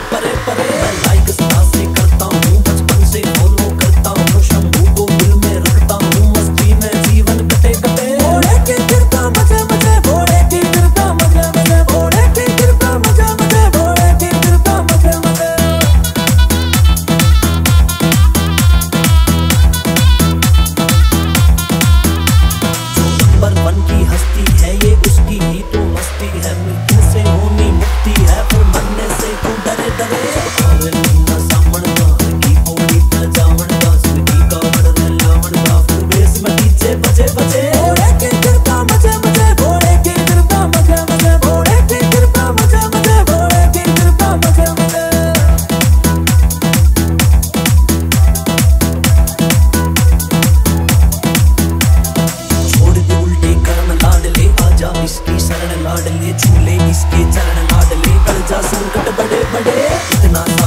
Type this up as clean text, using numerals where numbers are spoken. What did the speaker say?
परे परे। मैं लाइक सदा से करता हूँ, बचपन से फॉलो करता हूँ, शंभू को दिल में रखता हूँ, मस्ती में जीवन कटे कटे। घोड़े की गिरता मजे मजे, घोड़े की गिरता मजे मजे, घोड़े की गिरता मजे मजे, घोड़े की गिरता मजे मजे। जो नंबर 1 की हस्ती है ये उसकी ही तो मस्ती है, मृत्यु से होनी मुक्ति है, फिर मरने से तू डरे डरे। और ना सामण का की पौड़ी पे जावण का, जिंदगी का बड़ लावण का, फिर बेस में पीछे बचे बचे। घोड़े की गिरता मजे मजे, घोड़े की गिरता मजे मजे, घोड़े की गिरता मजे मजे, घोड़े की गिरता मजे मजे। छोड़ दे उल्टे कर्म लाडले, आजा इसकी शरण लाडले, झूले इसके चरण लाडले, कर जा संकट बड़े बड़े। इतना